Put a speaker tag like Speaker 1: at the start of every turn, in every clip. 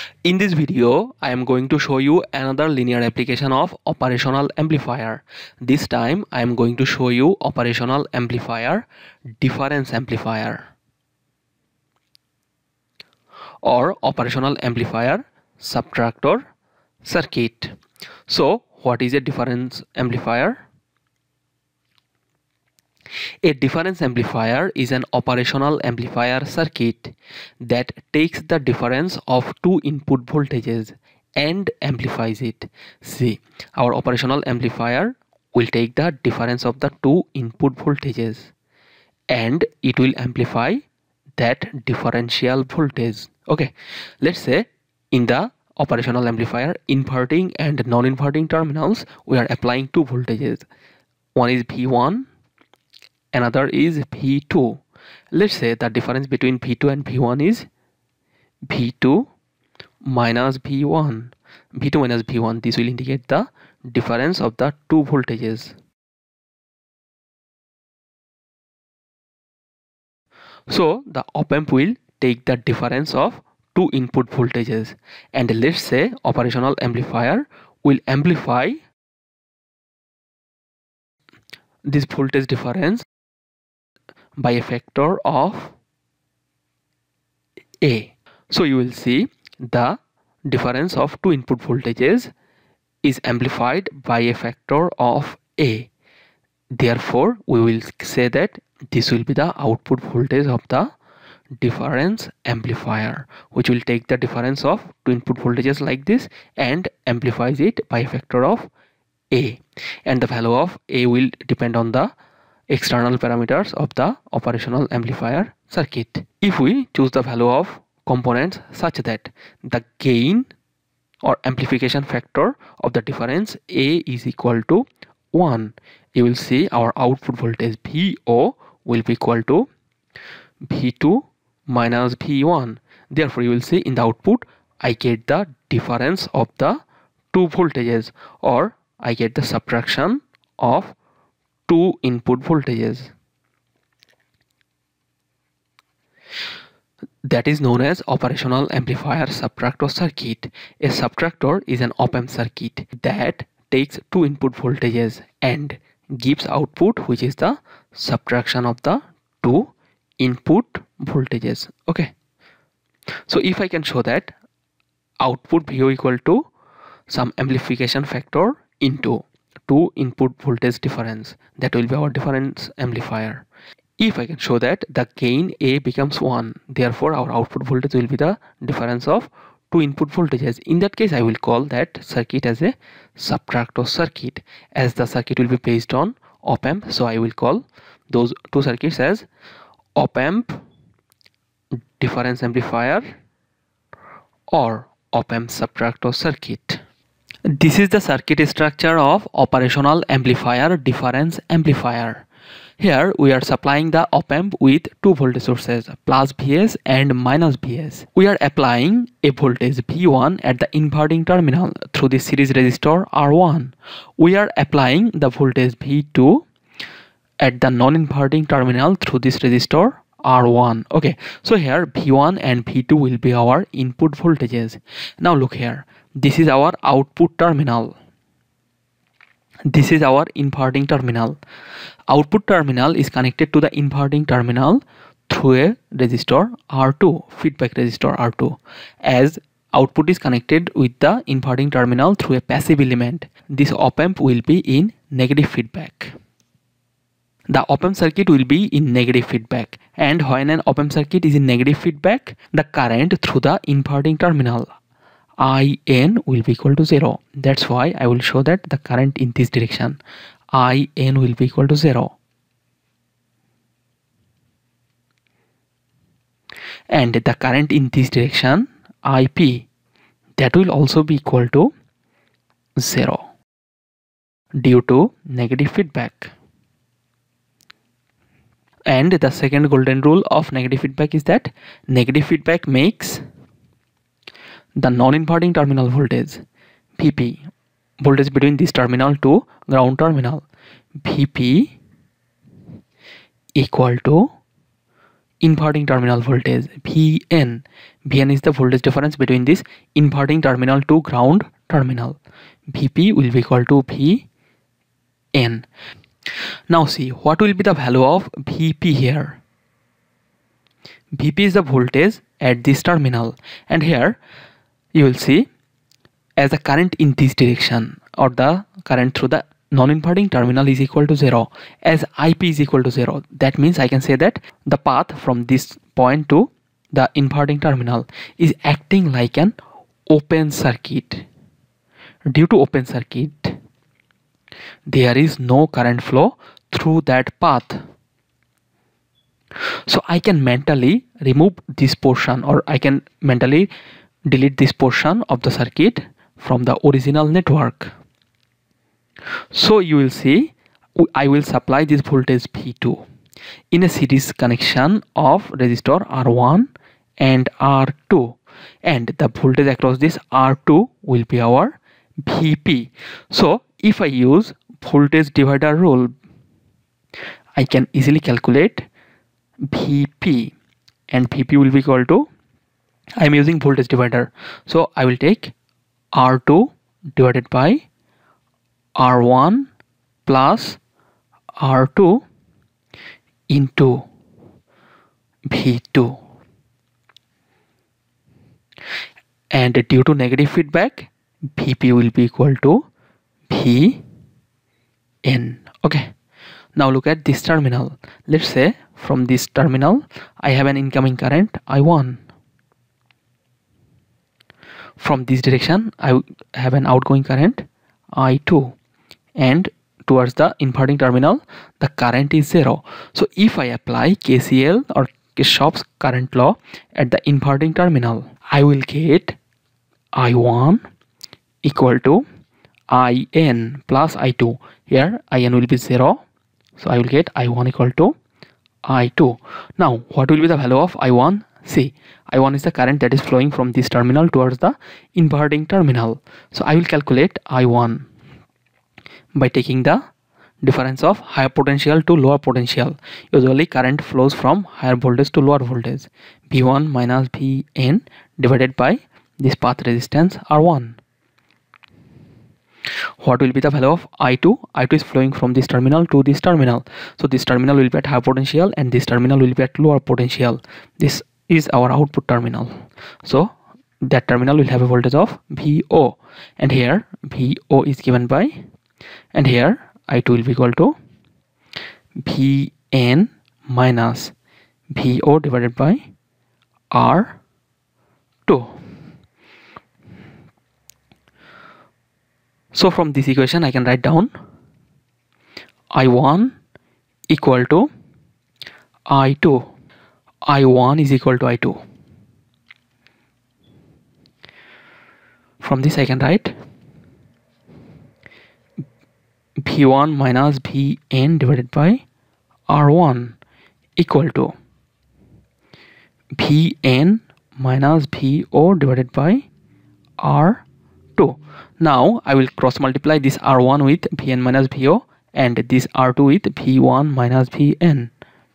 Speaker 1: In this video, I am going to show you another linear application of operational amplifier. This time, I am going to show you operational amplifier, difference amplifier, or operational amplifier, subtractor circuit. So, what is a difference amplifier? A difference amplifier is an operational amplifier circuit that takes the difference of two input voltages and amplifies it. See, our operational amplifier will take the difference of the two input voltages and it will amplify that differential voltage. Okay, let's say in the operational amplifier, inverting and non-inverting terminals, we are applying two voltages. One is V1, another is V2. Let's say the difference between V2 and V1 is V2 minus V1. V2 minus V1, this will indicate the difference of the two voltages. So the op-amp will take the difference of two input voltages, and let's say operational amplifier will amplify this voltage difference by a factor of A. So you will see the difference of two input voltages is amplified by a factor of A. Therefore, we will say that this will be the output voltage of the difference amplifier, which will take the difference of two input voltages like this and amplifies it by a factor of A. And the value of A will depend on the external parameters of the operational amplifier circuit. If we choose the value of components such that the gain or amplification factor of the difference A is equal to 1, you will see our output voltage VO will be equal to V2 minus V1. Therefore, you will see in the output I get the difference of the two voltages, or I get the subtraction of two input voltages. That is known as operational amplifier subtractor circuit. A subtractor is an op-amp circuit that takes two input voltages and gives output, which is the subtraction of the two input voltages. Okay, so if I can show that output VO equal to some amplification factor into two input voltage difference, that will be our difference amplifier. If I can show that the gain A becomes 1, therefore our output voltage will be the difference of two input voltages. In that case, I will call that circuit as a subtractor circuit, as the circuit will be based on op-amp. So I will call those two circuits as op-amp difference amplifier or op-amp subtractor circuit. This is the circuit structure of operational amplifier difference amplifier. Here we are supplying the op-amp with two voltage sources, plus Vs and minus Vs. We are applying a voltage V1 at the inverting terminal through the series resistor R1. We are applying the voltage V2 at the non-inverting terminal through this resistor R1. Okay, so here V1 and V2 will be our input voltages. Now look here, this is our output terminal. This is our inverting terminal. Output terminal is connected to the inverting terminal through a resistor R2, feedback resistor R2, as output is connected with the inverting terminal through a passive element. This op-amp will be in negative feedback. The op-amp circuit will be in negative feedback, and when an op-amp circuit is in negative feedback, the current through the inverting terminal IN will be equal to 0. That's why I will show that the current in this direction IN will be equal to 0. And the current in this direction IP, that will also be equal to 0 due to negative feedback. And the second golden rule of negative feedback is that negative feedback makes the non-inverting terminal voltage VP, voltage between this terminal to ground terminal, VP equal to inverting terminal voltage Vn. Vn is the voltage difference between this inverting terminal to ground terminal. Vp will be equal to Vn. Now see what will be the value of Vp here. Vp is the voltage at this terminal, and here you will see as the current in this direction, or the current through the non-inverting terminal is equal to 0, as Ip is equal to 0. That means I can say that the path from this point to the inverting terminal is acting like an open circuit. Due to open circuit, there is no current flow through that path. So I can mentally remove this portion, or I can mentally delete this portion of the circuit from the original network. So you will see I will supply this voltage V2 in a series connection of resistor R1 and R2, and the voltage across this R2 will be our Vp. So if I use voltage divider rule, I can easily calculate Vp, and Vp will be equal to, I am using voltage divider, so I will take R2 divided by R1 plus R2 into V2, and due to negative feedback Vp will be equal to Vn. Okay, now look at this terminal. Let's say from this terminal I have an incoming current I1. From this direction I have an outgoing current I2, and towards the inverting terminal the current is 0. So if I apply KCL or Kirchhoff's current law at the inverting terminal, I will get I1 equal to IN plus I2. Here IN will be 0, so I will get I1 equal to I2. Now what will be the value of I1? See, I1 is the current that is flowing from this terminal towards the inverting terminal. So I will calculate I1 by taking the difference of higher potential to lower potential. Usually current flows from higher voltage to lower voltage. V1 minus Vn divided by this path resistance R1. What will be the value of I2? I2 is flowing from this terminal to this terminal. So this terminal will be at high potential and this terminal will be at lower potential. This is our output terminal. So that terminal will have a voltage of VO, and here VO is given by, and here I2 will be equal to Vn minus VO divided by R2. So from this equation I can write down I1 equal to I2. I1 is equal to I2. From this I can write V1 minus Vn divided by R1 equal to Vn minus VO divided by R2. Now I will cross multiply this R1 with Vn minus VO and this R2 with V1 minus Vn.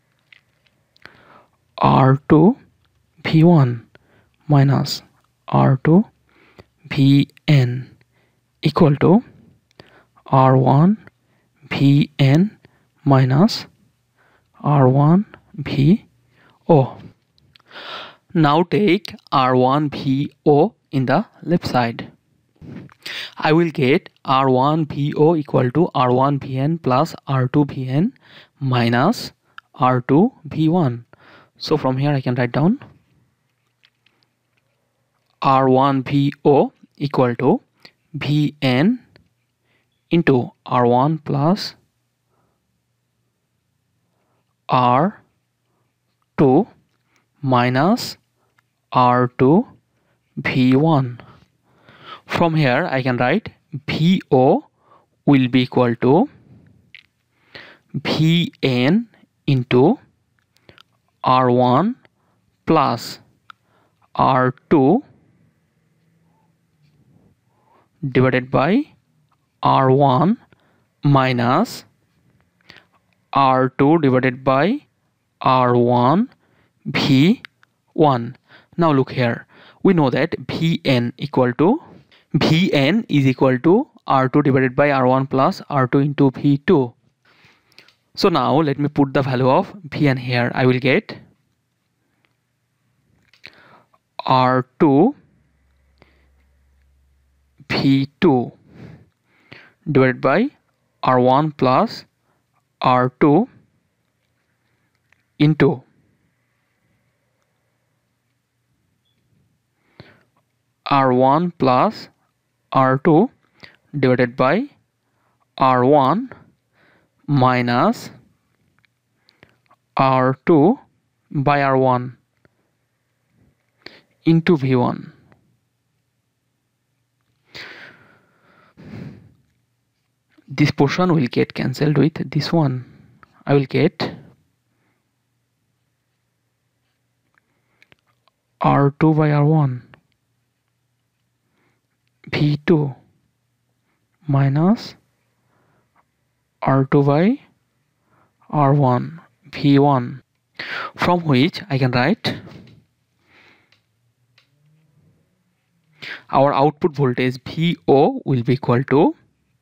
Speaker 1: R2 V1 minus R2 Vn equal to R1 Vn minus R1 VO. Now take R1 VO in the left side. I will get R1 VO equal to R1 Vn plus R2 Vn minus R2 V1. So from here I can write down R1 VO equal to Vn into R1 plus R2 minus R2 V1. From here I can write VO will be equal to Vn into R1 plus R2 divided by R1 minus R2 divided by R1 V1. Now look here. We know that Vn is equal to R2 divided by R1 plus R2 into V2. So now let me put the value of Vn here. I will get R2 V2 divided by R1 plus R2 into R1 plus R2 divided by R1 minus R2 by R1 into V1. This portion will get cancelled with this one. I will get R2 by R1 V2 minus R2 by R1 V1, from which I can write our output voltage VO will be equal to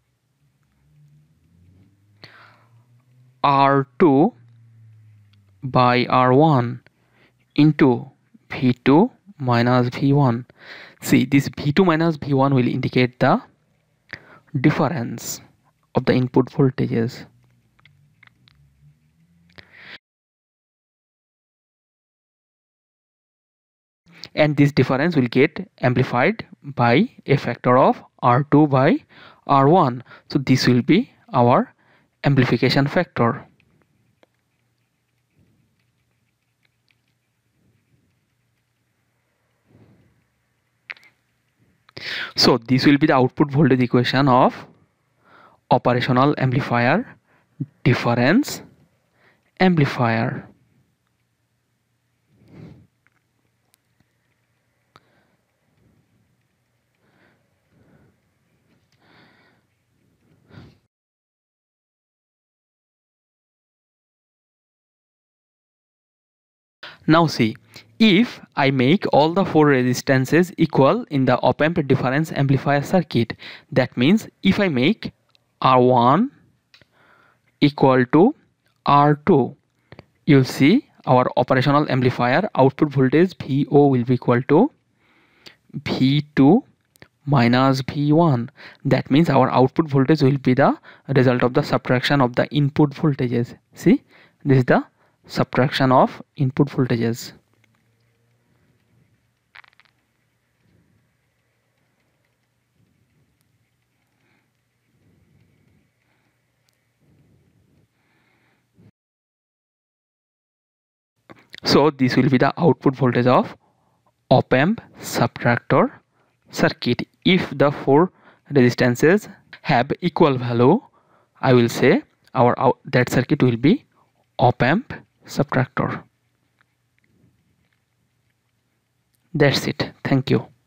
Speaker 1: R2 by R1 into V2 minus V1. See, this V2 minus V1 will indicate the difference of the input voltages. And this difference will get amplified by a factor of R2 by R1. So this will be our amplification factor. So this will be the output voltage equation of operational amplifier, difference amplifier. Now see, if I make all the four resistances equal in the op-amp difference amplifier circuit, that means if I make R1 equal to R2, you'll see our operational amplifier output voltage VO will be equal to V2 minus V1. That means our output voltage will be the result of the subtraction of the input voltages. See, this is the subtraction of input voltages. So this will be the output voltage of op-amp subtractor circuit. If the four resistances have equal value, I will say that circuit will be op-amp subtractor. That's it. Thank you.